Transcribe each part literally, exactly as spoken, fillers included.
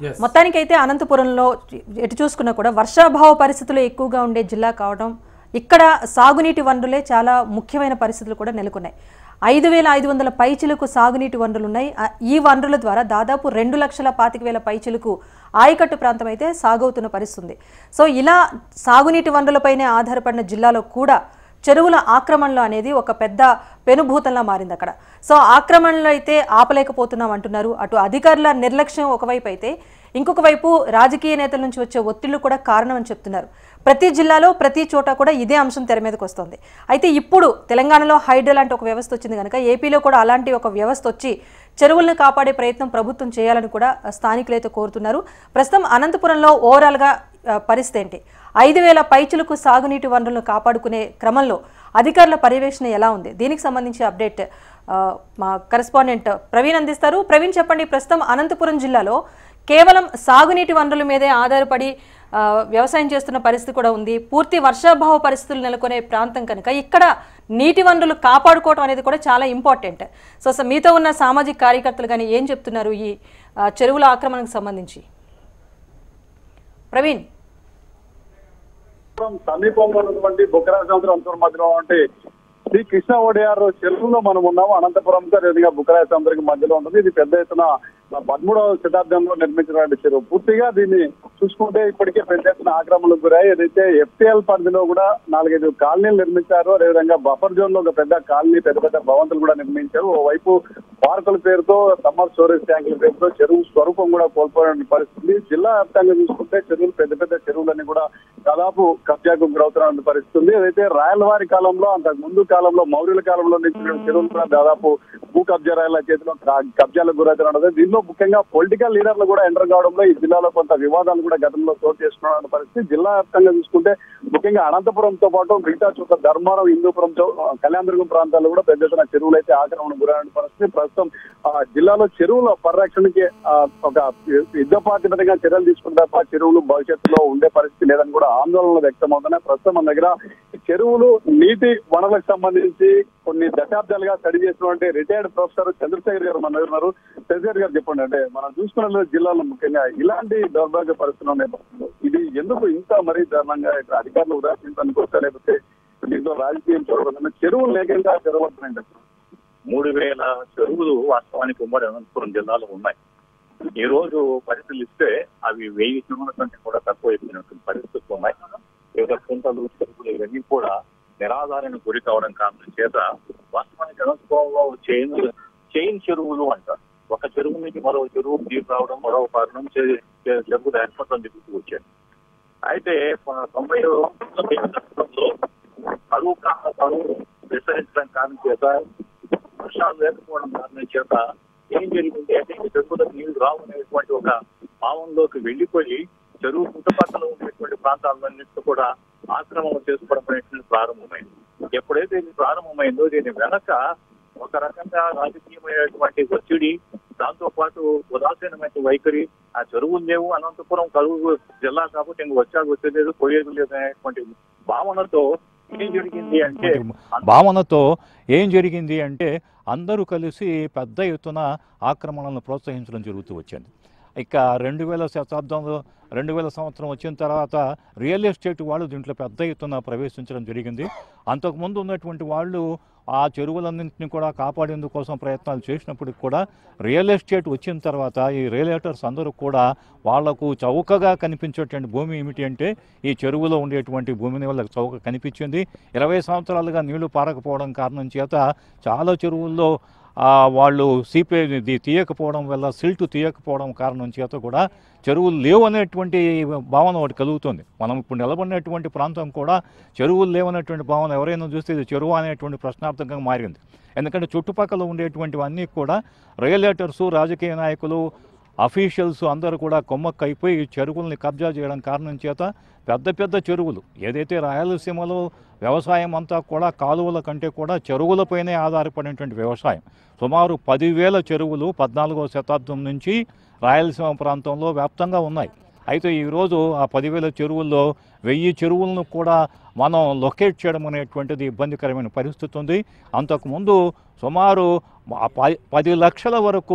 మొత్తానికైతే అనంతపురంలో ఎటు చూసుకున్నా కూడా వర్షాభావ పరిస్థితులు ఎక్కువగా ఉండే జిల్లా కావడం, ఇక్కడ సాగునీటి వనరులే చాలా ముఖ్యమైన పరిస్థితులు కూడా నెలకొన్నాయి. ఐదు వేల ఐదు వందల పైచిలకు సాగునీటి వనరులు ఉన్నాయి. ఈ వనరుల ద్వారా దాదాపు రెండు లక్షల పాతిక వేల పైచిలకు ఆయకట్టు ప్రాంతం అయితే సాగవుతున్న పరిస్థితుంది. సో ఇలా సాగునీటి వనరులపైనే ఆధారపడిన జిల్లాలో కూడా చెరువుల ఆక్రమణలు అనేది ఒక పెద్ద పెనుభూతంలా మారింది అక్కడ. సో ఆక్రమణలు అయితే ఆపలేకపోతున్నాం అంటున్నారు. అటు అధికారుల నిర్లక్ష్యం ఒకవైపు అయితే, ఇంకొక వైపు రాజకీయ నేతల నుంచి వచ్చే ఒత్తిళ్లు కూడా కారణం అని చెప్తున్నారు. ప్రతి జిల్లాలో ప్రతి చోట కూడా ఇదే అంశం తెర మీదకి వస్తుంది. అయితే ఇప్పుడు తెలంగాణలో హైడ్రా లాంటి ఒక వ్యవస్థ వచ్చింది కనుక ఏపీలో కూడా అలాంటి ఒక వ్యవస్థ వచ్చి చెరువులను కాపాడే ప్రయత్నం ప్రభుత్వం చేయాలని కూడా స్థానికులైతే కోరుతున్నారు. ప్రస్తుతం అనంతపురంలో ఓవరాల్గా పరిస్థితి ఏంటి? ఐదు వేల పైచులకు సాగునీటి వనరులను కాపాడుకునే క్రమంలో అధికారుల పర్యవేక్షణ ఎలా ఉంది? దీనికి సంబంధించి అప్డేట్ మా కరెస్పాండెంట్ ప్రవీణ్ అందిస్తారు. ప్రవీణ్, చెప్పండి. ప్రస్తుతం అనంతపురం జిల్లాలో కేవలం సాగునీటి వనరుల మీదే ఆధారపడి వ్యవసాయం చేస్తున్న పరిస్థితి కూడా ఉంది. పూర్తి వర్షాభావ పరిస్థితులు నెలకొనే ప్రాంతం కనుక ఇక్కడ నీటి వనరులు కాపాడుకోవడం అనేది కూడా చాలా ఇంపార్టెంట్. సో సో మీతో ఉన్న సామాజిక కార్యకర్తలు కానీ ఏం చెప్తున్నారు ఈ చెరువుల ఆక్రమణకు సంబంధించి? ప్రవీణ్, సమీపంలో ఉన్నటువంటి బుక్కరాజేంద్ర మధ్యలో అంటే శ్రీ కృష్ణ ఓడియార్ చెరువులో మనం ఉన్నాము. అనంతపురంతో అదేవిధంగా బుక్కరాజేంద్రకి మధ్యలో ఉంటుంది. ఇది పెద్ద ఎత్తున పదమూడవ శతాబ్దంలో నిర్మించిన చెరువు. పూర్తిగా దీన్ని చూసుకుంటే ఇప్పటికే పెద్ద ఎత్తున ఆక్రమణలకు గురై ఏదైతే ఎఫ్టీఎల్ పరిధిలో కూడా నాలుగైదు కాలనీలు నిర్మించారు. అదేవిధంగా బఫర్ జోన్ లో ఒక పెద్ద కాలనీ, పెద్ద పెద్ద భవంతులు కూడా నిర్మించారు. ఓవైపు పార్కుల పేరుతో, సమ్మర్ స్టోరేజ్ ట్యాంకుల పేరుతో చెరువు స్వరూపం కూడా కోల్పోయిన పరిస్థితి. జిల్లా వ్యాప్తంగా చూసుకుంటే చెరువులు, పెద్ద పెద్ద చెరువులన్నీ కూడా దాదాపు కబ్జాకు గురవుతున్న పరిస్థితి ఉంది. ఏదైతే రాయలవారి కాలంలో, అంతకు ముందు కాలంలో మౌర్యుల కాలంలో నిర్మించిన చెరువులు కూడా దాదాపు భూ కబ్జా రాయల చేతిలో కబ్జాలకు గురవుతున్నది. దీనిలో ముఖ్యంగా పొలిటికల్ లీడర్లు కూడా ఎంటర్ కావడంలో ఈ జిల్లాలో కొంత వివాదాలు కూడా గతంలో చోటు చేసుకున్న పరిస్థితి. జిల్లా వ్యాప్తంగా చూసుకుంటే ముఖ్యంగా అనంతపురంతో పాటు మిగతా చోట్ల ధర్మారం, హిందూపురం, కళ్యాణదుర్గం ప్రాంతాల్లో కూడా పెద్ద ఎత్తున చెరువులు అయితే ఆక్రమణ గురైన పరిస్థితి. ప్రస్తుతం జిల్లాలో చెరువుల పరిరక్షణకి ఒక యుద్ధ ప్రాతిపదికగా చర్యలు తీసుకున్న తప్ప చెరువులు భవిష్యత్తులో ఉండే పరిస్థితి లేదని కూడా ఆందోళనలు వ్యక్తమవుతున్నాయి. ప్రస్తుతం మన దగ్గర చెరువులు, నీటి వనరులకు సంబంధించి కొన్ని దశాబ్దాలుగా స్టడీ చేసినటువంటి రిటైర్డ్ ప్రొఫెసర్ చంద్రశేఖర్ గారు మన దగ్గర ఉన్నారు. చంద్రశేఖర్ గారు చెప్పండి, అంటే మనం చూసుకున్న జిల్లాలో ముఖ్యంగా ఇలాంటి దౌర్భాగ్య పరిస్థితులు ఉన్నాయి. ఇది ఎందుకు ఇంత మరీ దారుణంగా ఇక్కడ అధికారులు ఉదాహరించడానికొచ్చా, లేకపోతే దీంట్లో రాజకీయం చూడకుండా చెరువులు లేకుండా చెరవడుతున్నాయి? మూడు వేల చెరువులు వాస్తవానికి ఉమ్మడి అనంతపురం జిల్లాలో ఉన్నాయి. ఈ రోజు పరిస్థితులు ఇస్తే అవి వెయ్యి చెరువుల కంటే కూడా తక్కువ అయిపోయినటువంటి పరిస్థితులు ఉన్నాయి. వివిధ కుంటలు, చెరువులు ఇవన్నీ కూడా నిరాధారణ గురి కావడం కారణం చేత వాస్తవానికి అనంతపురంలో చైన్ చైన్ చెరువులు అంటారు. ఒక చెరువు నుంచి మరో చెరువు నీరు రావడం, మరో కారణం చెరువులు ఏర్పడడం జరుగుతూ వచ్చాయి. అయితే తొంభై సంవత్సరంలో కరువు కరువు విస్తరించడం కారణం చేత, వర్షాలు లేకపోవడం కారణం చేత ఏం జరిగింది అంటే చెరువులకు నీళ్లు రావు అనేటువంటి ఒక భావంలోకి వెళ్లిపోయి చెరువు చుట్టుపక్కల ఉండేటువంటి ప్రాంతాలన్నింటిలో కూడా ఆక్రమణ చేసుకోవడం అనేటువంటి ప్రారంభమైంది. ఎప్పుడైతే ఇది ప్రారంభమైందో దీని వెనక ఒక రకంగా రాజకీయమైనటువంటి ఒత్తిడి, దాంతో పాటు ఉదాసీనమైన వైఖరి, ఆ చెరువులు లేవు, అనంతపురం కరువు జిల్లా కాబట్టి ఇంక వచ్చాక వచ్చేది పోయేది లేదు అనేటువంటి భావనతో ఏం జరిగింది అంటే భావనతో ఏం జరిగింది అంటే అందరూ కలిసి పెద్ద ఎత్తున ఆక్రమణలను ప్రోత్సహించడం జరుగుతూ వచ్చింది. ఇక రెండు వేల శతాబ్దంలో రెండు వేల సంవత్సరం వచ్చిన తర్వాత రియల్ ఎస్టేట్ వాళ్ళు దీంట్లో పెద్ద ఎత్తున ప్రవేశించడం జరిగింది. అంతకుముందు ఉన్నటువంటి వాళ్ళు ఆ చెరువులన్నింటినీ కూడా కాపాడేందుకోసం ప్రయత్నాలు చేసినప్పటికి కూడా రియల్ ఎస్టేట్ వచ్చిన తర్వాత ఈ రియలేటర్స్ అందరూ కూడా వాళ్లకు చౌకగా కనిపించేటువంటి భూమి ఏమిటి అంటే ఈ చెరువులో ఉండేటువంటి భూమిని వాళ్ళకి చౌక కనిపించింది. ఇరవై సంవత్సరాలుగా నీళ్లు పారకపోవడం కారణం చేత చాలా చెరువుల్లో వాళ్ళు సీపేజ్ తీయకపోవడం వల్ల, సిల్ట్ తీయకపోవడం కారణం చేత కూడా చెరువులు లేవు అనేటువంటి భావన ఒకటి కలుగుతుంది. మనం ఇప్పుడు నిలబడినటువంటి ప్రాంతం కూడా చెరువులు లేవనేటువంటి భావన ఎవరైనా చూస్తే ఇది చెరువు అనేటువంటి ప్రశ్నార్థకంగా మారింది. ఎందుకంటే చుట్టుపక్కల ఉండేటువంటివన్నీ కూడా రియలేటర్సు, రాజకీయ నాయకులు, అఫీషియల్స్ అందరూ కూడా కొమ్మక్కు అయిపోయి చెరువుల్ని కబ్జా చేయడం కారణం చేత పెద్ద పెద్ద చెరువులు, ఏదైతే రాయలసీమలో వ్యవసాయం అంతా కూడా కాలువల కంటే కూడా చెరువులపైనే ఆధారపడినటువంటి వ్యవసాయం, సుమారు పదివేల చెరువులు పద్నాలుగవ శతాబ్దం నుంచి రాయలసీమ ప్రాంతంలో వ్యాప్తంగా ఉన్నాయి. అయితే ఈరోజు ఆ పదివేల చెరువుల్లో వెయ్యి చెరువులను కూడా మనం లొకేట్ చేయడం అనేటువంటిది ఇబ్బందికరమైన పరిస్థితి ఉంది. అంతకుముందు సుమారు పది లక్షల వరకు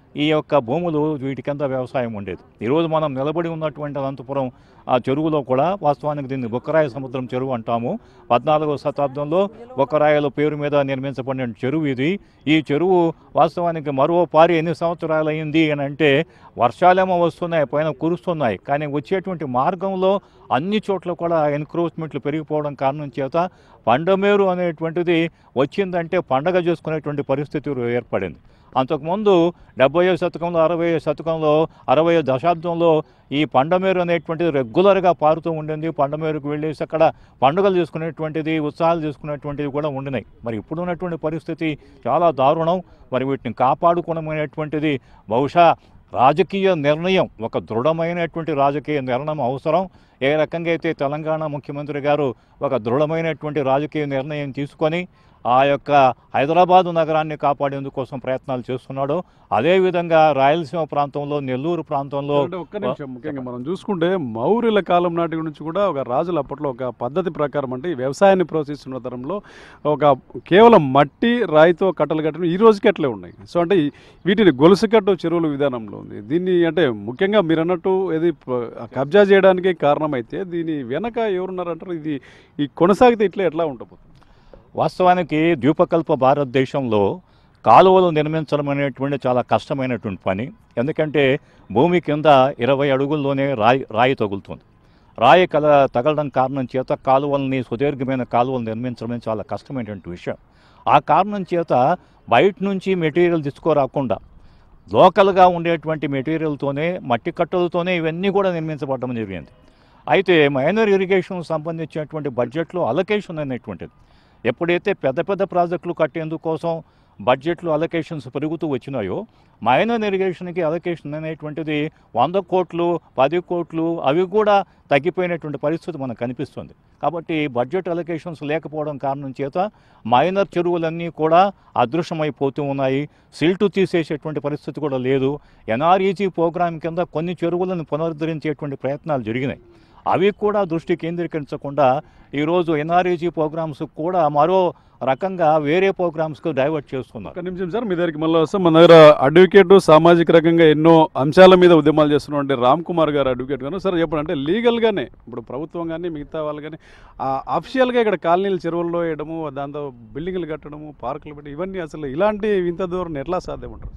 ఈ యొక్క భూములు వీటి కింద వ్యవసాయం ఉండేది. ఈరోజు మనం నిలబడి ఉన్నటువంటి అనంతపురం ఆ చెరువులో కూడా వాస్తవానికి దీన్ని బుక్కరాయ సముద్రం చెరువు అంటాము. పద్నాలుగవ శతాబ్దంలో బుక్కరాయల పేరు మీద నిర్మించబడిన చెరువు ఇది. ఈ చెరువు వాస్తవానికి మరో పారి ఎన్ని సంవత్సరాలు అయింది అని అంటే వర్షాలేమో వస్తున్నాయి, పైన కురుస్తున్నాయి, కానీ వచ్చేటువంటి మార్గంలో అన్ని చోట్ల కూడా ఎన్క్రోచ్మెంట్లు పెరిగిపోవడం కారణం చేత పండమేరు అనేటువంటిది వచ్చిందంటే పండగ చేసుకునేటువంటి పరిస్థితి ఏర్పడింది. అంతకుముందు డెబ్బైవ శతకంలో అరవై శతకంలో అరవై దశాబ్దంలో ఈ పండమేరు అనేటువంటిది రెగ్యులర్గా పారుతూ ఉండింది. పండమేరుకు వెళ్ళేసి అక్కడ పండుగలు చేసుకునేటువంటిది, ఉత్సవాలు చేసుకునేటువంటివి కూడా ఉండినాయి. మరి ఇప్పుడు ఉన్నటువంటి పరిస్థితి చాలా దారుణం. మరి వీటిని కాపాడుకోవడం అనేటువంటిది బహుశా రాజకీయ నిర్ణయం, ఒక దృఢమైనటువంటి రాజకీయ నిర్ణయం అవసరం. ఏ రకంగా అయితే తెలంగాణ ముఖ్యమంత్రి గారు ఒక దృఢమైనటువంటి రాజకీయ నిర్ణయం తీసుకొని ఆ యొక్క హైదరాబాదు నగరాన్ని కాపాడేందుకోసం ప్రయత్నాలు చేస్తున్నాడు, అదేవిధంగా రాయలసీమ ప్రాంతంలో, నెల్లూరు ప్రాంతంలో ఒక్క నిమిషం ముఖ్యంగా మనం చూసుకుంటే మౌర్యుల కాలం నాటి నుంచి కూడా ఒక రాజులు అప్పట్లో ఒక పద్ధతి ప్రకారం అంటే వ్యవసాయాన్ని ప్రోత్సహిస్తున్న తరంలో ఒక కేవలం మట్టి రాయితో కట్టలు కట్టడం ఈ రోజుకి అట్లే ఉన్నాయి. సో అంటే వీటిని గొలుసు కట్టు చెరువుల విధానంలో ఉంది. దీన్ని అంటే ముఖ్యంగా మీరు అన్నట్టు ఇది కబ్జా చేయడానికి కారణమైతే దీని వెనక ఎవరున్నారంటారు? ఇది ఈ కొనసాగితే ఇట్లా ఎట్లా ఉండబోతుంది? వాస్తవానికి ద్వీపకల్ప భారతదేశంలో కాలువలు నిర్మించడం అనేటువంటి చాలా కష్టమైనటువంటి పని. ఎందుకంటే భూమి కింద ఇరవై అడుగుల్లోనే రాయి రాయి తగులుతుంది. రాయి కల తగలడం కారణం చేత కాలువల్ని, సుదీర్ఘమైన కాలువలు నిర్మించడం చాలా కష్టమైనటువంటి విషయం. ఆ కారణం చేత బయట నుంచి మెటీరియల్ తీసుకోరాకుండా లోకల్గా ఉండేటువంటి మెటీరియల్తోనే, మట్టి కట్టలతోనే ఇవన్నీ కూడా నిర్మించబడడం జరిగింది. అయితే మైనర్ ఇరిగేషన్ సంబంధించినటువంటి బడ్జెట్లో అలొకేషన్ అనేటువంటిది ఎప్పుడైతే పెద్ద పెద్ద ప్రాజెక్టులు కట్టేందుకోసం బడ్జెట్లు అలొకేషన్స్ పెరుగుతూ వచ్చినాయో, మైనర్ ఇరిగేషన్కి అలొకేషన్ అనేటువంటిది వంద కోట్లు పది కోట్లు అవి కూడా తగ్గిపోయినటువంటి పరిస్థితి మనకు కనిపిస్తుంది. కాబట్టి బడ్జెట్ అలొకేషన్స్ లేకపోవడం కారణం చేత మైనర్ చెరువులన్నీ కూడా అదృశ్యమైపోతూ ఉన్నాయి. సిల్టు తీసేసేటువంటి పరిస్థితి కూడా లేదు. ఎన్ఆర్ఈజీ ప్రోగ్రాం కింద కొన్ని చెరువులను పునరుద్ధరించేటువంటి ప్రయత్నాలు జరిగినాయి. అవి కూడా దృష్టి కేంద్రీకరించకుండా ఈరోజు ఎన్ఆర్ఈజీ ప్రోగ్రామ్స్ కూడా మరో రకంగా వేరే ప్రోగ్రామ్స్కు డైవర్ట్ చేస్తున్నారు. ఒక నిమిషం సార్, మీ దగ్గరికి మళ్ళీ వస్తాం. మన దగ్గర అడ్వకేట్, సామాజిక రకంగా ఎన్నో అంశాల మీద ఉద్యమాలు చేస్తున్నటువంటి రామ్ కుమార్ గారు అడ్వకేట్ గారు. సార్ చెప్పండి, అంటే లీగల్గానే ఇప్పుడు ప్రభుత్వం కానీ మిగతా వాళ్ళు కానీ అఫిషియల్గా ఇక్కడ కాలనీలు చెరువుల్లో వేయడము, దాంతో బిల్డింగ్లు కట్టడము, పార్కులు పెట్టి ఇవన్నీ అసలు ఇలాంటి ఇంత దూరం ఎట్లా సాధ్యమంటారు?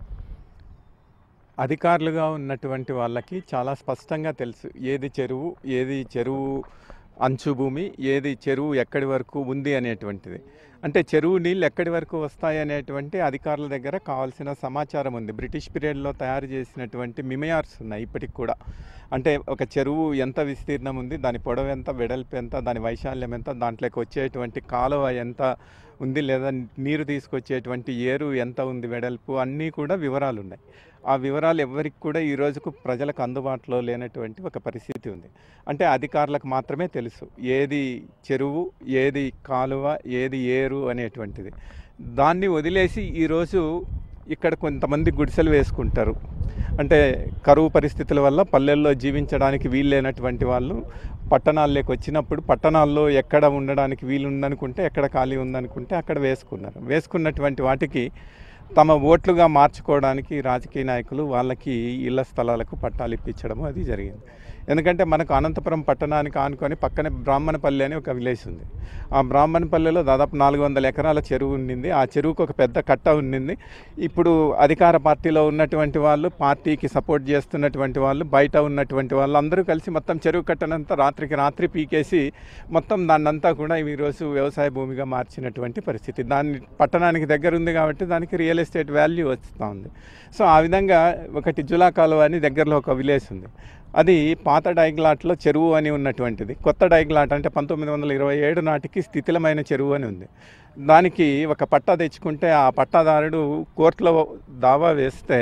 అధికారులుగా ఉన్నటువంటి వాళ్ళకి చాలా స్పష్టంగా తెలుసు ఏది చెరువు, ఏది చెరువు అంచు భూమి, ఏది చెరువు ఎక్కడి వరకు ఉంది అనేటువంటిది. అంటే చెరువు నీళ్ళు ఎక్కడి వరకు వస్తాయి అనేటువంటి అధికారుల దగ్గర కావాల్సిన సమాచారం ఉంది. బ్రిటిష్ పీరియడ్లో తయారు చేసినటువంటి మిమయార్స్ ఉన్నాయి ఇప్పటికి కూడా. అంటే ఒక చెరువు ఎంత విస్తీర్ణం ఉంది, దాని పొడవు ఎంత, వెడల్పు ఎంత, దాని వైశాల్యం ఎంత, దాంట్లోకి వచ్చేటువంటి కాలువ ఎంత ఉంది, లేదా నీరు తీసుకొచ్చేటువంటి ఏరు ఎంత ఉంది వెడల్పు, అన్నీ కూడా వివరాలు ఉన్నాయి. ఆ వివరాలు ఎవరికి కూడా ఈ రోజుకు ప్రజలకు అందుబాటులో లేనటువంటి ఒక పరిస్థితి ఉంది. అంటే అధికారులకు మాత్రమే తెలుసు ఏది చెరువు, ఏది కాలువ, ఏది ఏరు అనేటువంటిది. దాన్ని వదిలేసి ఈరోజు ఇక్కడ కొంతమంది గుడిసెలు వేసుకుంటారు. అంటే కరువు పరిస్థితుల వల్ల పల్లెల్లో జీవించడానికి వీలు లేనటువంటి వాళ్ళు పట్టణాల్లోకి వచ్చినప్పుడు పట్టణాల్లో ఎక్కడ ఉండడానికి వీలు ఉందనుకుంటే, ఎక్కడ ఖాళీ ఉందనుకుంటే అక్కడ వేసుకున్నారు. వేసుకున్నటువంటి వాటికి తమ ఓట్లుగా మార్చుకోవడానికి రాజకీయ నాయకులు వాళ్ళకి ఇళ్ల స్థలాలకు పట్టాలు ఇప్పించడం అది జరిగింది. ఎందుకంటే మనకు అనంతపురం పట్టణానికి ఆనుకొని పక్కనే బ్రాహ్మణపల్లి అని ఒక విలేజ్ ఉంది. ఆ బ్రాహ్మణపల్లిలో దాదాపు నాలుగు వందల ఎకరాల చెరువు ఉండింది. ఆ చెరువుకు ఒక పెద్ద కట్ట ఉండింది. ఇప్పుడు అధికార పార్టీలో ఉన్నటువంటి వాళ్ళు, పార్టీకి సపోర్ట్ చేస్తున్నటువంటి వాళ్ళు, బయట ఉన్నటువంటి వాళ్ళు అందరూ కలిసి మొత్తం చెరువు కట్టనంతా రాత్రికి రాత్రి పీకేసి మొత్తం దాన్నంతా కూడా ఈరోజు వ్యవసాయ భూమిగా మార్చినటువంటి పరిస్థితి. దాన్ని పట్టణానికి దగ్గర ఉంది కాబట్టి దానికి రియల్ ఎస్టేట్ వాల్యూ వస్తూ ఉంది. సో ఆ విధంగా ఒకటి జులా కాలువ అని దగ్గరలో ఒక విలేజ్ ఉంది. అది పాత డైగ్లాట్లో చెరువు అని ఉన్నటువంటిది. కొత్త డైగ్లాట్ అంటే పంతొమ్మిది వందల ఇరవై ఏడు నాటికి స్థితిలమైన చెరువు అని ఉంది. దానికి ఒక పట్టా తెచ్చుకుంటే ఆ పట్టాదారుడు కోర్టులో దావా వేస్తే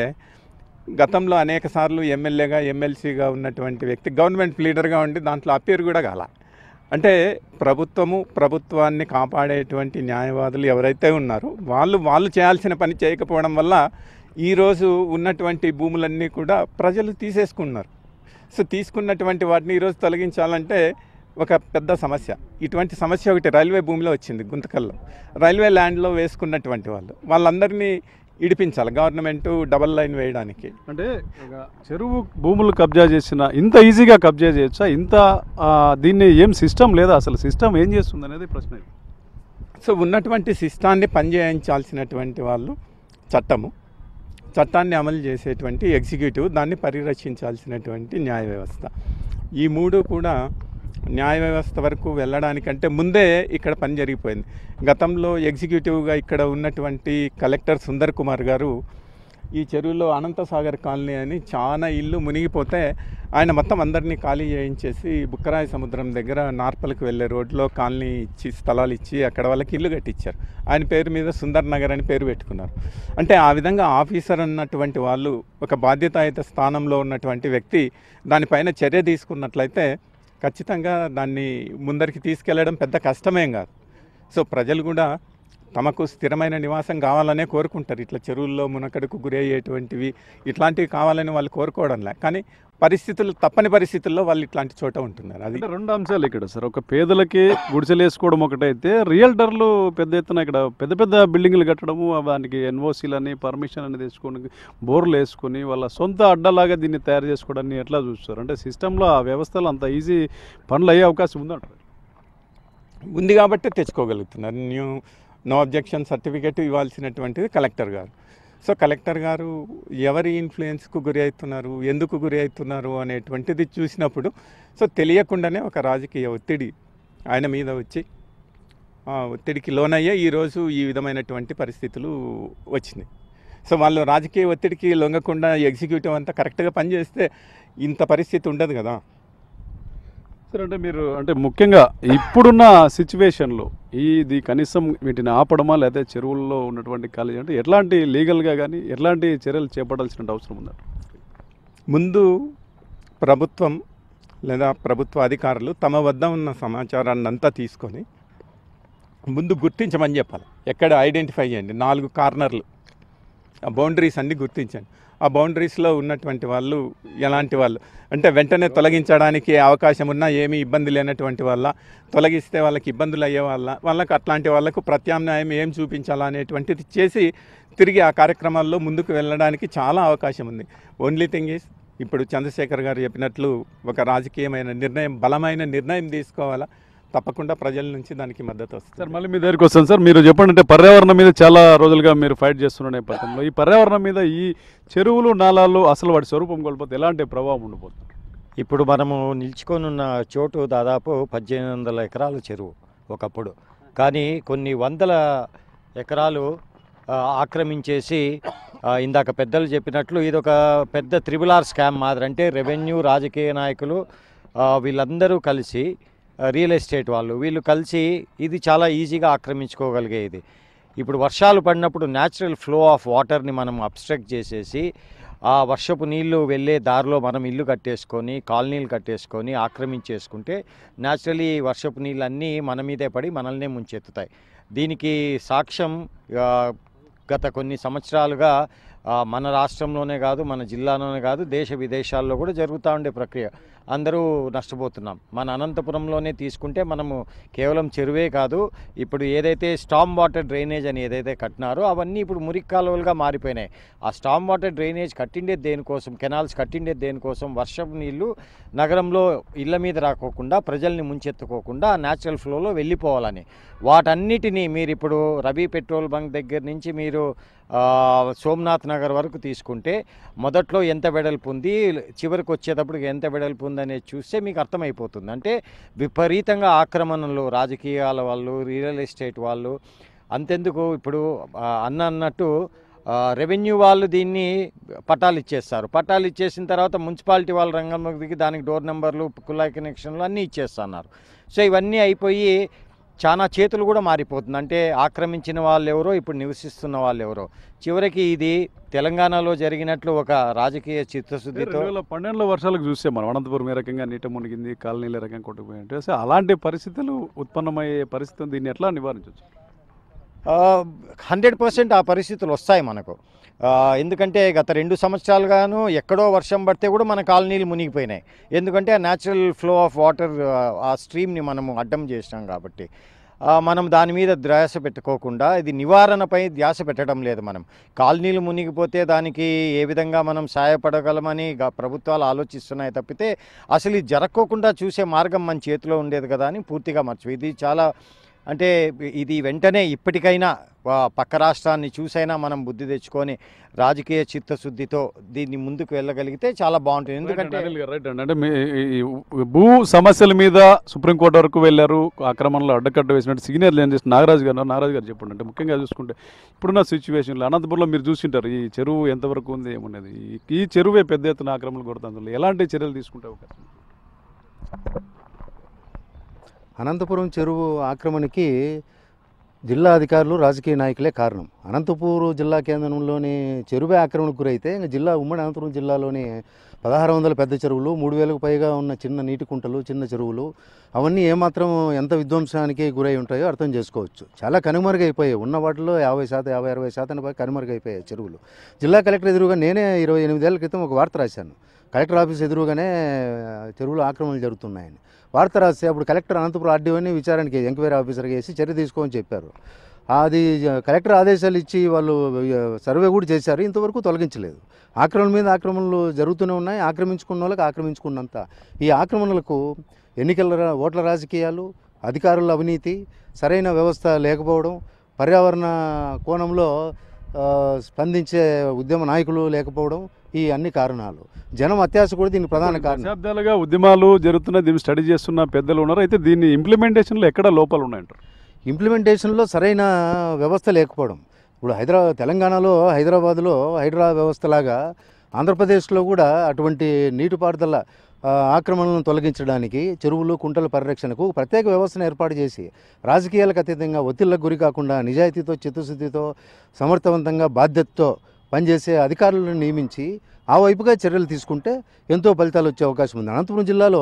గతంలో అనేక సార్లు ఎమ్మెల్యేగా, ఎమ్మెల్సీగా ఉన్నటువంటి వ్యక్తి గవర్నమెంట్ లీడర్గా ఉండి దాంట్లో అప్పీర్ కూడా కాల. అంటే ప్రభుత్వము, ప్రభుత్వాన్ని కాపాడేటువంటి న్యాయవాదులు ఎవరైతే ఉన్నారో వాళ్ళు వాళ్ళు చేయాల్సిన పని చేయకపోవడం వల్ల ఈరోజు ఉన్నటువంటి భూములన్నీ కూడా ప్రజలు తీసేసుకున్నారు. సో తీసుకున్నటువంటి వాటిని ఈరోజు తొలగించాలంటే ఒక పెద్ద సమస్య. ఇటువంటి సమస్య ఒకటి రైల్వే భూమిలో వచ్చింది. గుంతకల్లో రైల్వే ల్యాండ్లో వేసుకున్నటువంటి వాళ్ళు వాళ్ళందరినీ ఇడిపించాలి గవర్నమెంట్ డబల్ లైన్ వేయడానికి. అంటే ఒక చెరువు భూములు కబ్జా చేసిన ఇంత ఈజీగా కబ్జా చేయొచ్చా? ఇంత ఆ, దీన్ని ఏం సిస్టమ్ లేదా? అసలు సిస్టమ్ ఏం చేస్తుంది అనేది ప్రశ్న. సో ఉన్నటువంటి సిస్టాన్ని పనిచేయించాల్సినటువంటి వాళ్ళు చట్టము, చట్టాన్ని అమలు చేసేటువంటి ఎగ్జిక్యూటివ్, దాన్ని పరిరక్షించాల్సినటువంటి న్యాయ వ్యవస్థ. ఈ మూడు కూడా న్యాయ వ్యవస్థ వరకు వెళ్ళడానికంటే ముందే ఇక్కడ పని జరిగిపోయింది. గతంలో ఎగ్జిక్యూటివ్గా ఇక్కడ ఉన్నటువంటి కలెక్టర్ సుందర్ కుమార్ గారు ఈ చెరువులో అనంతసాగర్ కాలనీ అని చాలా ఇల్లు మునిగిపోతే ఆయన మొత్తం అందరినీ ఖాళీ చేయించేసి బుక్కరాయ సముద్రం దగ్గర నార్పల్కి వెళ్ళే రోడ్లో కాలనీ ఇచ్చి స్థలాలు ఇచ్చి అక్కడ వాళ్ళకి ఇల్లు కట్టించారు. ఆయన పేరు మీద సుందర్ నగర్ అని పేరు పెట్టుకున్నారు. అంటే ఆ విధంగా ఆఫీసర్ అన్నటువంటి వాళ్ళు, ఒక బాధ్యతాయుత స్థానంలో ఉన్నటువంటి వ్యక్తి దానిపైన చర్య తీసుకున్నట్లయితే ఖచ్చితంగా దాన్ని ముందరికి తీసుకెళ్లడం పెద్ద కష్టమేం కాదు. సో ప్రజలు కూడా తమకు స్థిరమైన నివాసం కావాలనే కోరుకుంటారు. ఇట్లా చెరువుల్లో మునకడుకు గురయ్యేటువంటివి ఇట్లాంటివి కావాలని వాళ్ళు కోరుకోవడంలే, కానీ పరిస్థితులు తప్పని పరిస్థితుల్లో వాళ్ళు ఇట్లాంటి చోట ఉంటున్నారు. అది రెండు అంశాలు ఇక్కడ సార్. ఒక పేదలకి గుడిసెలు వేసుకోవడం ఒకటైతే, రియల్టర్లు పెద్ద ఎత్తున ఇక్కడ పెద్ద పెద్ద బిల్డింగ్లు కట్టడము, దానికి ఎన్ఓసీలని పర్మిషన్ అని తెచ్చుకొని బోర్లు వేసుకొని వాళ్ళ సొంత అడ్డలాగా దీన్ని తయారు చేసుకోవడాన్ని ఎట్లా చూస్తారు? అంటే సిస్టంలో ఆ వ్యవస్థలో అంత ఈజీ పనులు అయ్యే అవకాశం ఉందంటారు? ఉంది కాబట్టి తెచ్చుకోగలుగుతున్నారు. న్యూ నో అబ్జెక్షన్ సర్టిఫికేట్ ఇవ్వాల్సినటువంటిది కలెక్టర్ గారు. సో కలెక్టర్ గారు ఎవరి ఇన్ఫ్లుయెన్స్కు గురి అవుతున్నారు, ఎందుకు గురి అవుతున్నారు అనేటువంటిది చూసినప్పుడు సో తెలియకుండానే ఒక రాజకీయ ఒత్తిడి ఆయన మీద వచ్చి ఒత్తిడికి లోనయ్యే ఈరోజు ఈ విధమైనటువంటి పరిస్థితులు వచ్చినాయి. సో వాళ్ళు రాజకీయ ఒత్తిడికి లొంగకుండా ఎగ్జిక్యూటివ్ అంతా కరెక్ట్గా పనిచేస్తే ఇంత పరిస్థితి ఉండదు కదా. సార్ అంటే మీరు అంటే ముఖ్యంగా ఇప్పుడున్న సిచ్యువేషన్లో ఇది కనీసం వీటిని ఆపడమా, లేదా చెరువుల్లో ఉన్నటువంటి కాలేజీ అంటే ఎట్లాంటి లీగల్గా కానీ ఎట్లాంటి చర్యలు చేపట్టాల్సిన అవసరం ఉందంట? ముందు ప్రభుత్వం లేదా ప్రభుత్వ అధికారులు తమ వద్ద ఉన్న సమాచారాన్ని అంతా తీసుకొని ముందు గుర్తించమని చెప్పాలి. ఎక్కడ ఐడెంటిఫై చేయండి, నాలుగు కార్నర్లు ఆ బౌండరీస్ అన్నీ గుర్తించండి. ఆ బౌండరీస్లో ఉన్నటువంటి వాళ్ళు ఎలాంటి వాళ్ళు అంటే వెంటనే తొలగించడానికి అవకాశం ఉన్నా ఏమీ ఇబ్బంది లేనటువంటి వాళ్ళ, తొలగిస్తే వాళ్ళకి ఇబ్బందులు అయ్యే వాళ్ళ, వాళ్ళకు అట్లాంటి వాళ్ళకు ప్రత్యామ్నాయం ఏం చూపించాలా అనేటువంటిది చేసి తిరిగి ఆ కార్యక్రమాల్లో ముందుకు వెళ్ళడానికి చాలా అవకాశం ఉంది. ఓన్లీ థింగ్ ఈజ్ ఇప్పుడు చంద్రశేఖర్ గారు చెప్పినట్లు ఒక రాజకీయమైన నిర్ణయం, బలమైన నిర్ణయం తీసుకోవాలా. తప్పకుండా ప్రజల నుంచి దానికి మద్దతు వస్తుంది. సార్ మళ్ళీ మీ దగ్గరికి వస్తాను సార్. మీరు చెప్పండి, అంటే పర్యావరణం మీద చాలా రోజులుగా మీరు ఫైట్ చేస్తున్న నేపథ్యంలో ఈ పర్యావరణం మీద ఈ చెరువులు నాలాలు అసలు వాటి స్వరూపం కోల్పోతే ఎలాంటి ప్రభావం ఉండిపోతుంది? ఇప్పుడు మనము నిల్చుకొని ఉన్న చోటు దాదాపు పద్దెనిమిది వందల ఎకరాల చెరువు ఒకప్పుడు, కానీ కొన్ని వందల ఎకరాలు ఆక్రమించేసి ఇందాక పెద్దలు చెప్పినట్లు ఇది ఒక పెద్ద త్రిబుల్ ఆర్ స్కామ్ మాదిరి. అంటే రెవెన్యూ, రాజకీయ నాయకులు వీళ్ళందరూ కలిసి, రియల్ ఎస్టేట్ వాళ్ళు వీళ్ళు కలిసి ఇది చాలా ఈజీగా ఆక్రమించుకోగలిగేది. ఇప్పుడు వర్షాలు పడినప్పుడు న్యాచురల్ ఫ్లో ఆఫ్ వాటర్ని మనం అబ్స్ట్రక్ట్ చేసేసి ఆ వర్షపు నీళ్లు వెళ్ళే దారిలో మనం ఇల్లు కట్టేసుకొని, కాలనీలు కట్టేసుకొని ఆక్రమించేసుకుంటే న్యాచురలీ వర్షపు నీళ్ళు అన్నీ మన మీదే పడి మనల్నే ముంచెత్తుతాయి. దీనికి సాక్ష్యం గత కొన్ని సంవత్సరాలుగా మన రాష్ట్రంలోనే కాదు, మన జిల్లాలోనే కాదు, దేశ విదేశాల్లో కూడా జరుగుతూ ఉండే ప్రక్రియ. అందరూ నష్టపోతున్నాం. మన అనంతపురంలోనే తీసుకుంటే మనము కేవలం చెరువే కాదు, ఇప్పుడు ఏదైతే స్టామ్ వాటర్ డ్రైనేజ్ అని ఏదైతే కట్టినారో అవన్నీ ఇప్పుడు మురికి కాలువలుగా మారిపోయినాయి. ఆ స్టామ్ వాటర్ డ్రైనేజ్ కట్టిండేది దేనికోసం, కెనాల్స్ కట్టిండేది దేనికోసం, వర్షపు నీళ్లు నగరంలో ఇళ్ల మీద రాకోకుండా, ప్రజల్ని ముంచెత్తుకోకుండా న్యాచురల్ ఫ్లోలో వెళ్ళిపోవాలని. వాటన్నిటినీ మీరు ఇప్పుడు రవి పెట్రోల్ బంక్ దగ్గర నుంచి మీరు సోమనాథ్ నగర్ వరకు తీసుకుంటే మొదట్లో ఎంత వెడల్పు ఉంది, చివరికి వచ్చేటప్పటికి ఎంత వెడల్పు ఉంది అనేది చూస్తే మీకు అర్థమైపోతుంది. అంటే విపరీతంగా ఆక్రమణలు రాజకీయాల వాళ్ళు, రియల్ ఎస్టేట్ వాళ్ళు. అంతెందుకు ఇప్పుడు అన్న అన్నట్టు రెవెన్యూ వాళ్ళు దీన్ని పట్టాలు ఇచ్చేస్తారు. పట్టాలు ఇచ్చేసిన తర్వాత మున్సిపాలిటీ వాళ్ళ రంగంలోకి దిగి దానికి డోర్ నెంబర్లు, కుళాయి కనెక్షన్లు అన్నీ ఇచ్చేస్తున్నారు. సో ఇవన్నీ అయిపోయి చాలా చేతులు కూడా మారిపోతుంది. అంటే ఆక్రమించిన వాళ్ళు ఎవరో, ఇప్పుడు నివసిస్తున్న వాళ్ళు ఎవరో. చివరికి ఇది తెలంగాణలో జరిగినట్లు ఒక రాజకీయ చిత్తశుద్ధితో పన్నెండులో వర్షాలకు చూస్తే మనం అనంతపురం ఏ రకంగా నీట మునిగింది, కాలనీల రకంగా కొట్టుకుపోయింటే సో అలాంటి పరిస్థితులు ఉత్పన్నమయ్యే పరిస్థితిని దీన్ని ఎట్లా నివారించవచ్చు? హండ్రెడ్ పర్సెంట్ ఆ పరిస్థితులు వస్తాయి మనకు. ఎందుకంటే గత రెండు సంవత్సరాలుగాను ఎక్కడో వర్షం పడితే కూడా మన కాలనీలు మునిగిపోయినాయి. ఎందుకంటే ఆ న్యాచురల్ ఫ్లో ఆఫ్ వాటర్, ఆ స్ట్రీమ్ని మనము అడ్డం చేసినాం కాబట్టి. మనం దాని మీద ధ్యాస పెట్టుకోకుండా ఇది నివారణపై ధ్యాస పెట్టడం లేదు. మనం కాలనీలు మునిగిపోతే దానికి ఏ విధంగా మనం సహాయపడగలమని ప్రభుత్వాలు ఆలోచిస్తున్నాయి తప్పితే అసలు ఇది జరగకోకుండా చూసే మార్గం మన చేతిలో ఉండేది కదా అని పూర్తిగా మర్చిపోయి ఇది చాలా అంటే ఇది వెంటనే ఇప్పటికైనా పక్క రాష్ట్రాన్ని చూసైనా మనం బుద్ధి తెచ్చుకొని రాజకీయ చిత్తశుద్ధితో దీన్ని ముందుకు వెళ్ళగలిగితే చాలా బాగుంటుంది. ఎందుకంటే రైట్ అండి, అంటే మీ భూ సమస్యల మీద సుప్రీంకోర్టు వరకు వెళ్ళారు, ఆక్రమణలో అడ్డకట్ట వేసినట్టు సీనియర్ జర్నలిస్ట్ నాగరాజు గారు నాగరాజు గారు చెప్పండి. అంటే ముఖ్యంగా చూసుకుంటే ఇప్పుడున్న సిచ్యువేషన్లో అనంతపురంలో మీరు చూసింటారు ఈ చెరువు ఎంతవరకు ఉంది ఏమున్నది, ఈ చెరువే పెద్ద ఎత్తున ఆక్రమణలు కొడుతుంది, ఎలాంటి చర్యలు తీసుకుంటే అవకాశం? అనంతపురం చెరువు ఆక్రమణకి జిల్లా అధికారులు రాజకీయ నాయకులే కారణం. అనంతపురం జిల్లా కేంద్రంలోని చెరువే ఆక్రమణకు గురైతే ఇంకా జిల్లా ఉమ్మడి అనంతపురం జిల్లాలోని పదహారు వందల పెద్ద చెరువులు, మూడు వేలకు పైగా ఉన్న చిన్న నీటి కుంటలు, చిన్న చెరువులు అవన్నీ ఏమాత్రం ఎంత విధ్వంసానికి గురై ఉంటాయో అర్థం చేసుకోవచ్చు. చాలా కనుమరుగైపోయాయి. ఉన్న వాటిలో యాభై శాతం యాభై అరవై శాతం కనుమరుగైపోయాయి చెరువులు. జిల్లా కలెక్టర్ ఎదురుగా నేనే ఇరవై ఎనిమిదేళ్ల క్రితం ఒక వార్త రాశాను. కలెక్టర్ ఆఫీస్ ఎదురుగానే చెరువులు ఆక్రమణలు జరుగుతున్నాయని వార్త రాస్తే అప్పుడు కలెక్టర్ అనంతపురం ఆర్డీఓని విచారణకి ఎంక్వైరీ ఆఫీసర్గా వేసి చర్య తీసుకోమని చెప్పారు. అది కలెక్టర్ ఆదేశాలు ఇచ్చి వాళ్ళు సర్వే కూడా చేశారు, ఇంతవరకు తొలగించలేదు. ఆక్రమణ మీద ఆక్రమణలు జరుగుతూనే ఉన్నాయి. ఆక్రమించుకున్న వాళ్ళకి ఆక్రమించుకున్నంత ఈ ఆక్రమణలకు ఎన్నికల ఓట్ల రాజకీయాలు, అధికారుల అవినీతి, సరైన వ్యవస్థ లేకపోవడం, పర్యావరణ కోణంలో స్పందించే ఉద్యమ నాయకులు లేకపోవడం ఈ అన్ని కారణాలు. జనం అత్యాశ కూడా దీనికి ప్రధాన కారణం. దశాబ్దాలుగా ఉద్యమాలు జరుగుతున్న దీన్ని స్టడీ చేస్తున్న పెద్దలు ఉన్నారు. అయితే దీన్ని ఇంప్లిమెంటేషన్లో ఎక్కడ లోపాలు ఉన్నాయంటారు? ఇంప్లిమెంటేషన్లో సరైన వ్యవస్థ లేకపోవడం. ఇప్పుడు హైదరాబాద్ తెలంగాణలో హైదరాబాద్లో హైడ్రా వ్యవస్థలాగా ఆంధ్రప్రదేశ్లో కూడా అటువంటి నీటిపారుదల ఆక్రమణలను తొలగించడానికి, చెరువులు కుంటల పరిరక్షణకు ప్రత్యేక వ్యవస్థను ఏర్పాటు చేసి రాజకీయాలకు అతీతంగా ఒత్తిళ్లకు గురి కాకుండా నిజాయితీతో, చిత్తశుద్ధితో, సమర్థవంతంగా బాధ్యతతో పనిచేసే అధికారులను నియమించి ఆ వైపుగా చర్యలు తీసుకుంటే ఎంతో ఫలితాలు వచ్చే అవకాశం ఉంది. అనంతపురం జిల్లాలో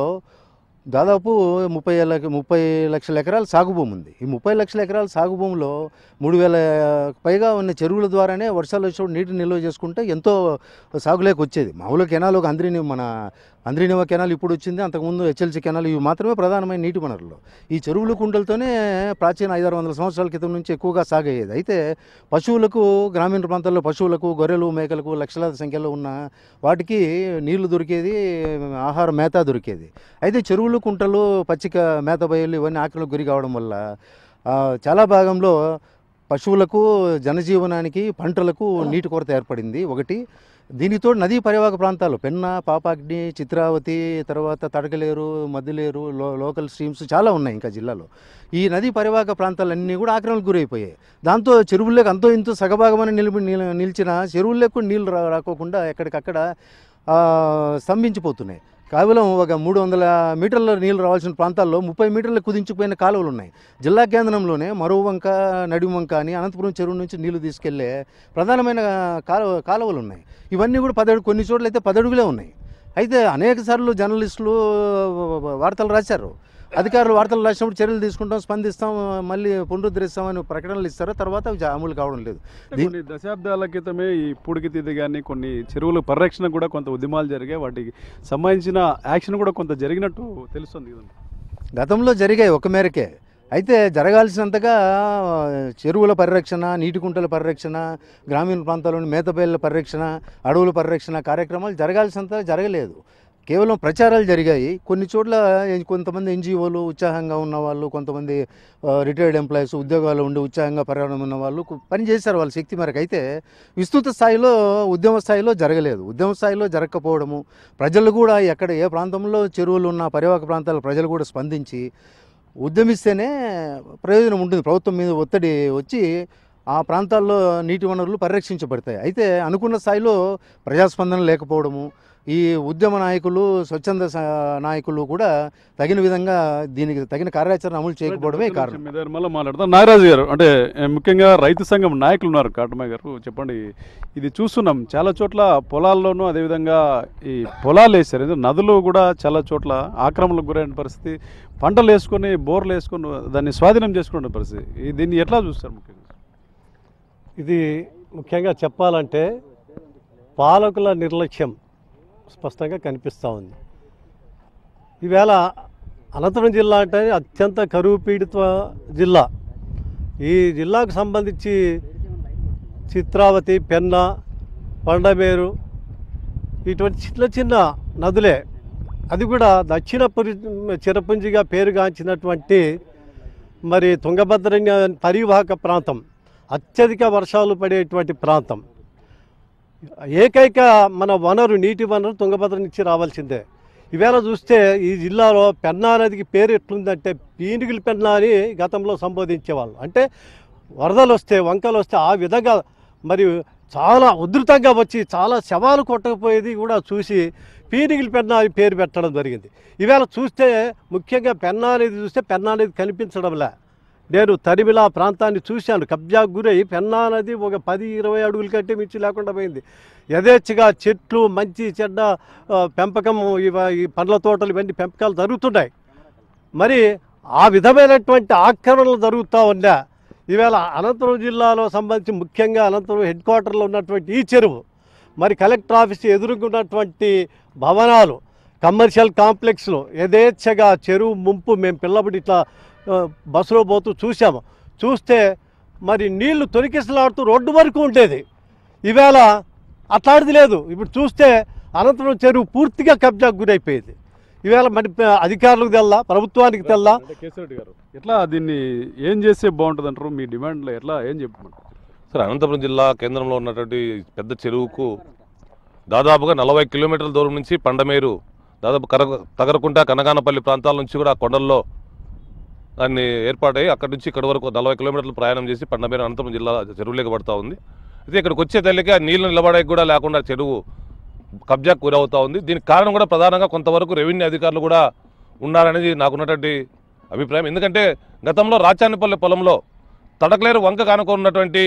దాదాపు ముప్పై ముప్పై లక్షల ఎకరాల సాగు భూమి ఉంది. ఈ ముప్పై లక్షల ఎకరాల సాగు భూమిలో మూడు వేల పైగా ఉన్న చెరువుల ద్వారానే వర్షాలు వచ్చినప్పుడు నీటిని నిల్వ చేసుకుంటే ఎంతో సాగులేకి వచ్చేది. మామూలుగా కెనాల్ ఒక అంద్రిని మన అంద్రినివ కెనాల్ ఇప్పుడు వచ్చింది, అంతకుముందు హెచ్ఎల్సి కెనాల్, ఇవి మాత్రమే ప్రధానమైన నీటి వనరులు. ఈ చెరువులు కుంటలతోనే ప్రాచీన ఐదారు వందల సంవత్సరాల క్రితం నుంచి ఎక్కువగా సాగయ్యేది. అయితే పశువులకు, గ్రామీణ ప్రాంతాల్లో పశువులకు, గొర్రెలు, మేకలకు లక్షలాది సంఖ్యలో ఉన్న వాటికి నీళ్లు దొరికేది, ఆహార మేత దొరికేది. అయితే చెరువులు, కుంటలు, పచ్చిక మేత బయలు ఇవన్నీ ఆక్రమణకు గురి కావడం వల్ల చాలా భాగంలో పశువులకు, జనజీవనానికి, పంటలకు నీటి కొరత ఏర్పడింది ఒకటి. దీనితో నదీ పరివాహక ప్రాంతాలు పెన్నా, పాపాగ్ని, చిత్రావతి, తర్వాత తడకలేరు, మద్దిలేరు, లో లోకల్ స్ట్రీమ్స్ చాలా ఉన్నాయి ఇంకా జిల్లాలో. ఈ నదీ పరివాహక ప్రాంతాలన్నీ కూడా ఆక్రమణకు గురైపోయాయి. దాంతో చెరువుల్లోకి అంతో ఇంతో సగభాగమని నిలిపి నిలిచిన చెరువుల్లోకి నీళ్లు రా రాకోకుండా ఎక్కడికక్కడ స్తంభించిపోతున్నాయి. కేవలం ఒక మూడు వందల మీటర్ల నీళ్లు రావాల్సిన ప్రాంతాల్లో ముప్పై మీటర్ల కుదించుకుపోయిన కాలువలు ఉన్నాయి. జిల్లా కేంద్రంలోనే మరోవంక, నడివంక అని అనంతపురం చెరువు నుంచి నీళ్లు తీసుకెళ్లే ప్రధానమైన కాలువ కాలువలు ఉన్నాయి. ఇవన్నీ కూడా పదడుగు, కొన్ని చోట్ల అయితే పదడుగులే ఉన్నాయి. అయితే అనేక సార్లు జర్నలిస్టులు వార్తలు రాశారు. అధికారులు వార్తలు రాసినప్పుడు చర్యలు తీసుకుంటాం, స్పందిస్తాం, మళ్ళీ పునరుద్ధరిస్తామని ప్రకటనలు ఇస్తారు, తర్వాత అవి అమలు కావడం లేదు. కొన్ని దశాబ్దాల క్రితమే ఈ పూడికితీది కానీ కొన్ని చెరువుల పరిరక్షణ కూడా కొంత ఉద్యమాలు జరిగాయి, వాటికి సంబంధించిన యాక్షన్ కూడా కొంత జరిగినట్టు తెలుస్తుంది. గతంలో జరిగాయి ఒక మేరకే. అయితే జరగాల్సినంతగా చెరువుల పరిరక్షణ, నీటి కుంటల పరిరక్షణ, గ్రామీణ ప్రాంతాల్లోని మేతబయళ్ళ పరిరక్షణ, అడవుల పరిరక్షణ కార్యక్రమాలు జరగాల్సినంత జరగలేదు. కేవలం ప్రచారాలు జరిగాయి. కొన్ని చోట్ల కొంతమంది ఎన్జిఓలు ఉత్సాహంగా ఉన్నవాళ్ళు, కొంతమంది రిటైర్డ్ ఎంప్లాయీస్ ఉద్యోగాలు ఉండి ఉత్సాహంగా పరిణామం ఉన్న వాళ్ళు పని చేశారు వాళ్ళ శక్తి మేరకు. అయితే విస్తృత స్థాయిలో ఉద్యమ స్థాయిలో జరగలేదు. ఉద్యమ స్థాయిలో జరగకపోవడము, ప్రజలు కూడా ఎక్కడ ఏ ప్రాంతంలో చెరువులు ఉన్న పరివాహక ప్రాంతాల ప్రజలు కూడా స్పందించి ఉద్యమిస్తేనే ప్రయోజనం ఉంటుంది. ప్రభుత్వం మీద ఒత్తిడి వచ్చి ఆ ప్రాంతాల్లో నీటి వనరులు పరిరక్షించబడతాయి. అయితే అనుకున్న స్థాయిలో ప్రజాస్పందన లేకపోవడము, ఈ ఉద్యమ నాయకులు, స్వచ్ఛంద నాయకులు కూడా తగిన విధంగా దీనికి తగిన కార్యాచరణ అమలు చేయకపోవడమే కారణం. మళ్ళీ మాట్లాడతాం. నాగరాజు గారు, అంటే ముఖ్యంగా రైతు సంఘం నాయకులు ఉన్నారు, కాటమయ్య గారు చెప్పండి. ఇది చూస్తున్నాం చాలా చోట్ల పొలాల్లోనూ, అదేవిధంగా ఈ పొలాలు వేసారు, నదులు కూడా చాలా చోట్ల ఆక్రమణలకు గురైన పరిస్థితి, పంటలు వేసుకొని బోర్లు వేసుకొని దాన్ని స్వాధీనం చేసుకునే పరిస్థితి. దీన్ని ఎట్లా చూస్తారు? ముఖ్యంగా ఇది ముఖ్యంగా చెప్పాలంటే పాలకుల నిర్లక్ష్యం స్పష్టంగా కనిపిస్తూ ఉంది. ఈవేళ అనంతపురం జిల్లా అంటే అత్యంత కరువు పీడిత జిల్లా. ఈ జిల్లాకు సంబంధించి చిత్రావతి, పెన్నా, పండమేరు ఇటువంటి చిన్న చిన్న నదులే, అది కూడా దక్షిణ పురి చిరపుంజిగా పేరుగాంచినటువంటి మరి తుంగభద్ర పరివాహక ప్రాంతం, అత్యధిక వర్షాలు పడేటువంటి ప్రాంతం. ఏకైక మన వనరు, నీటి వనరు తుంగభద్ర నుంచి రావాల్సిందే. ఈవేళ చూస్తే ఈ జిల్లాలో పెన్నా నదికి పేరు ఎట్లుందంటే పీనుగుల పెన్నా అని గతంలో సంబోధించేవాళ్ళు. అంటే వరదలు వస్తే, వంకలు వస్తే ఆ విధంగా మరి చాలా ఉధృతంగా వచ్చి చాలా శవాలు కొట్టకపోయేది కూడా చూసి పీనుగుల పెన్నా అని పేరు పెట్టడం జరిగింది. ఈవేళ చూస్తే ముఖ్యంగా పెన్నా అనేది చూస్తే పెన్నా అనేది కనిపించడంలే. నేను తరిమిలా ప్రాంతాన్ని చూశాను, కబ్జాకు గురై పెన్నా నది ఒక పది ఇరవై అడుగుల కంటే మించి లేకుండా పోయింది. యథేచ్ఛగా చెట్లు, మంచి చెడ్డ పెంపకం, ఈ పండ్ల తోటలు ఇవన్నీ పెంపకాలు జరుగుతున్నాయి. మరి ఆ విధమైనటువంటి ఆక్రమణలు జరుగుతూ ఉన్నా ఈవేళ అనంతపురం జిల్లాలో సంబంధించి ముఖ్యంగా అనంతపురం హెడ్ క్వార్టర్లో ఉన్నటువంటి ఈ చెరువు, మరి కలెక్టర్ ఆఫీస్ ఎదుర్కొన్నటువంటి భవనాలు, కమర్షియల్ కాంప్లెక్స్లు యథేచ్ఛగా చెరువు ముంపు మేము పిల్లబడి ఇట్లా బస్సులో పోతూ చూసాము. చూస్తే మరి నీళ్లు తొలికిసలాడుతూ రోడ్డు వరకు ఉండేది. ఈవేళ అట్లాంటిది లేదు. ఇప్పుడు చూస్తే అనంతపురం చెరువు పూర్తిగా కబ్జాకు గురైపోయింది. ఈవేళ మరి అధికారులకు తెల్లా, ప్రభుత్వానికి తెల్లా. కేశవరెడ్డి గారు, ఎట్లా దీన్ని ఏం చేస్తే బాగుంటుంది అంటారు? మీ డిమాండ్లో ఎట్లా ఏం చెప్పమంటారు? సార్, అనంతపురం జిల్లా కేంద్రంలో ఉన్నటువంటి పెద్ద చెరువుకు దాదాపుగా నలభై కిలోమీటర్ల దూరం నుంచి పండమేరు, దాదాపు కర తగరకుంట, కనగానపల్లి ప్రాంతాల నుంచి కూడా కొండల్లో దాన్ని ఏర్పాటై అక్కడి నుంచి ఇక్కడి వరకు నలభై కిలోమీటర్లు ప్రయాణం చేసి పండమేరు అనంతపురం జిల్లా చెరువులోకి పడుతూ ఉంది. అయితే ఇక్కడికి వచ్చే తల్లికి ఆ నీళ్లు నిలబడేకి కూడా లేకుండా చెరువు కబ్జాకు గురవుతూ ఉంది. దీనికి కారణం కూడా ప్రధానంగా కొంతవరకు రెవెన్యూ అధికారులు కూడా ఉన్నారనేది నాకున్నటువంటి అభిప్రాయం. ఎందుకంటే గతంలో రాచానిపల్లి పొలంలో తడకలేరు వంక కానుకున్నటువంటి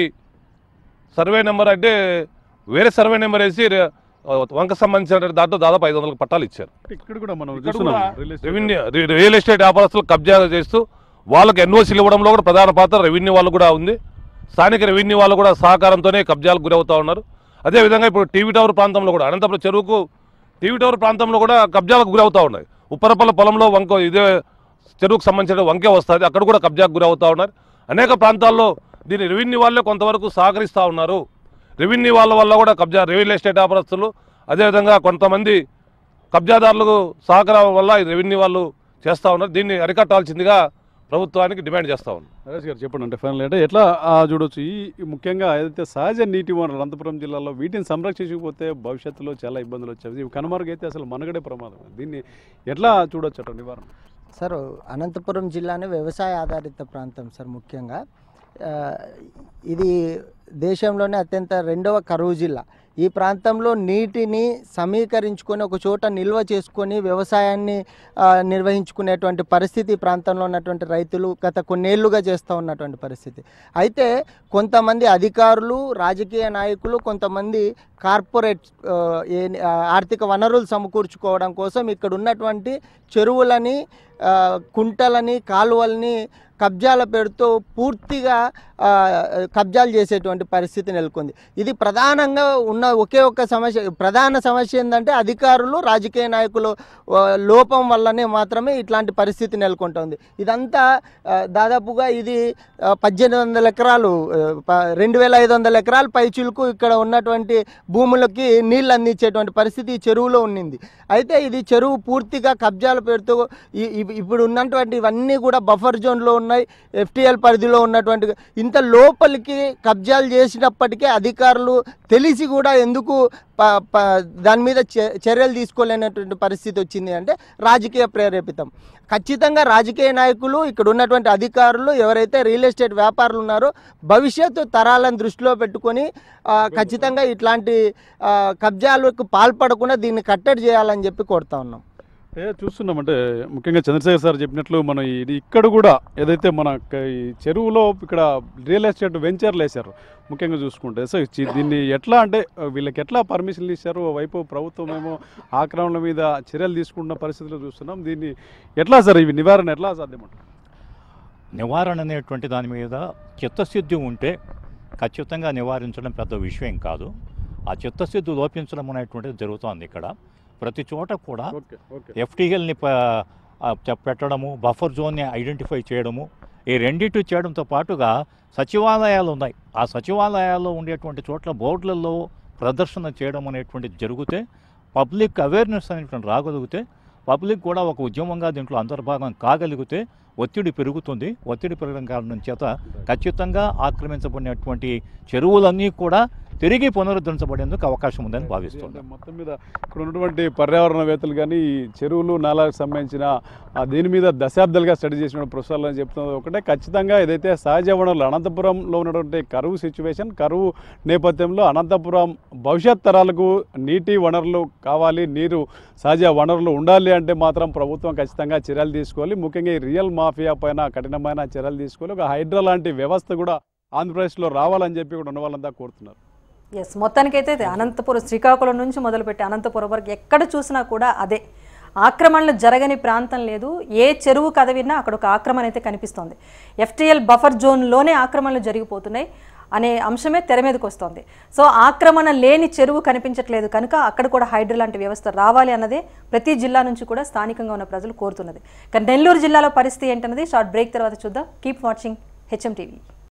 సర్వే నెంబర్ అంటే వేరే సర్వే నెంబర్ వేసి వంక సంబంధించిన దాంట్లో దాదాపు ఐదు వందల పట్టాలు ఇచ్చారు. ఇక్కడ కూడా మనం రెవెన్యూ రియల్ ఎస్టేట్ వ్యాపారస్తులు కబ్జా చేస్తూ వాళ్ళకి ఎన్ఓసీలు ఇవ్వడంలో కూడా ప్రధాన పాత్ర రెవెన్యూ వాళ్ళు కూడా ఉంది. స్థానిక రెవెన్యూ వాళ్ళు కూడా సహకారంతోనే కబ్జాలకు గురవుతూ ఉన్నారు. అదేవిధంగా ఇప్పుడు టీవీ టవర్ ప్రాంతంలో కూడా అనంతపురం చెరువుకు టీవీ టవర్ ప్రాంతంలో కూడా కబ్జాలకు గురవుతూ ఉన్నాయి. ఉప్పరపల్ల పొలంలో వంక ఇదే చెరువుకు సంబంధించిన వంకే వస్తుంది, అక్కడ కూడా కబ్జాకు గురవుతూ ఉన్నారు. అనేక ప్రాంతాల్లో దీన్ని రెవెన్యూ వాళ్ళే కొంతవరకు సహకరిస్తూ ఉన్నారు. రెవెన్యూ వాళ్ళ వల్ల కూడా కబ్జా రియల్ ఎస్టేట్ వ్యాపారస్తులు అదేవిధంగా కొంతమంది కబ్జాదారులకు సహకారం వల్ల రెవెన్యూ వాళ్ళు చేస్తూ ఉన్నారు. దీన్ని అరికట్టాల్సిందిగా ప్రభుత్వానికి డిమాండ్ చేస్తూ ఉన్నాం. నరేష్ గారు చెప్పండి, అంటే ఫైనల్ అంటే ఎట్లా చూడొచ్చు ఈ ముఖ్యంగా ఏదైతే సహజ నీటి వనరులు అనంతపురం జిల్లాలో వీటిని సంరక్షించకపోతే భవిష్యత్తులో చాలా ఇబ్బందులు వచ్చేవి. ఇవి కనుమరుగైతే అసలు మనగడే ప్రమాదం. దీన్ని ఎట్లా చూడొచ్చు అట నివారణ? సార్, అనంతపురం జిల్లానే వ్యవసాయ ఆధారిత ప్రాంతం సార్. ముఖ్యంగా ఇది దేశంలోనే అత్యంత రెండవ కరువు జిల్లా. ఈ ప్రాంతంలో నీటిని సమీకరించుకొని ఒక చోట నిల్వ చేసుకొని వ్యవసాయాన్ని నిర్వహించుకునేటువంటి పరిస్థితి ఈ ప్రాంతంలో ఉన్నటువంటి రైతులు గత కొన్నేళ్లుగా చేస్తూ ఉన్నటువంటి పరిస్థితి. అయితే కొంతమంది అధికారులు, రాజకీయ నాయకులు, కొంతమంది కార్పొరేట్ ఆర్థిక వనరులు సమకూర్చుకోవడం కోసం ఇక్కడ ఉన్నటువంటి చెరువులని, కుంటలని, కాలువల్ని కబ్జాల పేరుతో పూర్తిగా కబ్జాలు చేసేటువంటి పరిస్థితి నెలకొంది. ఇది ప్రధానంగా ఉన్న ఒకే ఒక్క సమస్య. ప్రధాన సమస్య ఏంటంటే అధికారులు, రాజకీయ నాయకులు లోపం వల్లనే మాత్రమే ఇట్లాంటి పరిస్థితి నెలకొంటుంది. ఇదంతా దాదాపుగా ఇది పద్దెనిమిది వందల ఎకరాలు రెండు వేల ఐదు వందల ఎకరాల పైచులకు ఇక్కడ ఉన్నటువంటి భూములకి నీళ్ళు అందించేటువంటి పరిస్థితి ఈ చెరువులో ఉన్నింది. అయితే ఇది చెరువు పూర్తిగా కబ్జాల పేరుతో ఇప్పుడు ఉన్నటువంటి ఇవన్నీ కూడా బఫర్ జోన్లో ఉన్నాయి, ఎఫ్టీఎల్ పరిధిలో ఉన్నటువంటి ఇంత లోపలికి కబ్జాలు చేసినప్పటికీ అధికారులు తెలిసి కూడా ఎందుకు దాని మీద చర్యలు తీసుకోలేనటువంటి పరిస్థితి వచ్చింది అంటే రాజకీయ ప్రేరేపితం. ఖచ్చితంగా రాజకీయ నాయకులు, ఇక్కడ ఉన్నటువంటి అధికారులు, ఎవరైతే రియల్ ఎస్టేట్ వ్యాపారులు ఉన్నారో భవిష్యత్తు తరాలను దృష్టిలో పెట్టుకొని ఖచ్చితంగా ఇట్లాంటి కబ్జాలకు పాల్పడకుండా దీన్ని కట్టడి చేయాలని చెప్పి కోరుతా ఉన్నాం. ఏ చూస్తున్నామంటే ముఖ్యంగా చంద్రశేఖర్ సార్ చెప్పినట్లు మనం ఇది ఇక్కడ కూడా ఏదైతే మన ఈ చెరువులో ఇక్కడ రియల్ ఎస్టేట్ వెంచర్లు వేశారు ముఖ్యంగా చూసుకుంటే. సో దీన్ని ఎట్లా అంటే వీళ్ళకి ఎట్లా పర్మిషన్లు ఇచ్చారు? వైపు ప్రభుత్వం ఏమో ఆక్రమణల మీద చర్యలు తీసుకున్న పరిస్థితుల్లో చూస్తున్నాం. దీన్ని ఎట్లా సార్ ఇవి నివారణ ఎట్లా సాధ్యమంటారు? నివారణ అనేటువంటి దాని మీద చిత్తశుద్ధి ఉంటే ఖచ్చితంగా నివారించడం పెద్ద విషయం కాదు. ఆ చిత్తశుద్ధి లోపించడం అనేటువంటిది జరుగుతోంది. ఇక్కడ ప్రతి చోట కూడా ఎఫ్టీఎల్ని ఆ, చె- పెట్టడము, బఫర్ జోన్ని ఐడెంటిఫై చేయడము, ఈ రెండింటి చేయడంతో పాటుగా సచివాలయాలు ఉన్నాయి. ఆ సచివాలయాల్లో ఉండేటువంటి చోట్ల బోర్డులలో ప్రదర్శన చేయడం అనేటువంటిది జరిగితే పబ్లిక్ అవేర్నెస్ అనేటువంటి రాగలిగితే, పబ్లిక్ కూడా ఒక ఉద్యమంగా దీంట్లో అంతర్భాగం కాగలిగితే ఒత్తిడి పెరుగుతుంది. ఒత్తిడి పెరగడం కారణం చేత ఖచ్చితంగా ఆక్రమించబడినటువంటి చెరువులన్నీ కూడా తిరిగి పునరుద్ధరించబడేందుకు అవకాశం ఉందని భావిస్తుంది. మొత్తం మీద ఇక్కడ ఉన్నటువంటి పర్యావరణవేత్తలు కానీ ఈ చెరువులు నాలకు సంబంధించిన ఆ దీని మీద దశాబ్దాలుగా స్టడీ చేసిన ప్రొఫెసర్లు అని చెప్తున్నది ఒకటే, ఖచ్చితంగా ఏదైతే సహజ వనరులు అనంతపురంలో ఉన్నటువంటి కరువు సిచ్యువేషన్, కరువు నేపథ్యంలో అనంతపురం భవిష్యత్ తరాలకు నీటి వనరులు కావాలి, నీరు సహజ వనరులు ఉండాలి అంటే మాత్రం ప్రభుత్వం ఖచ్చితంగా చర్యలు తీసుకోవాలి. ముఖ్యంగా ఈ రియల్ మాఫియా పైన కఠినమైన చర్యలు తీసుకోవాలి. ఒక హైడ్రా లాంటి వ్యవస్థ కూడా ఆంధ్రప్రదేశ్లో రావాలని చెప్పి కూడా ఉన్న వాళ్ళంతా కోరుతున్నారు. ఎస్, మొత్తానికైతే ఇది అనంతపురం, శ్రీకాకుళం నుంచి మొదలుపెట్టి అనంతపురం వరకు ఎక్కడ చూసినా కూడా అదే ఆక్రమణలు జరగని ప్రాంతం లేదు. ఏ చెరువు కథ విన్నా అక్కడ ఒక ఆక్రమణ అయితే కనిపిస్తోంది. ఎఫ్టీఎల్ బఫర్ జోన్లోనే ఆక్రమణలు జరిగిపోతున్నాయి అనే అంశమే తెర మీదకి వస్తుంది. సో ఆక్రమణ లేని చెరువు కనిపించట్లేదు కనుక అక్కడ కూడా హైడ్రా లాంటి వ్యవస్థ రావాలి అన్నదే ప్రతి జిల్లా నుంచి కూడా స్థానికంగా ఉన్న ప్రజలు కోరుతున్నది. కానీ నెల్లూరు జిల్లాలో పరిస్థితి ఏంటన్నది షార్ట్ బ్రేక్ తర్వాత చూద్దాం. Keep watching HM TV.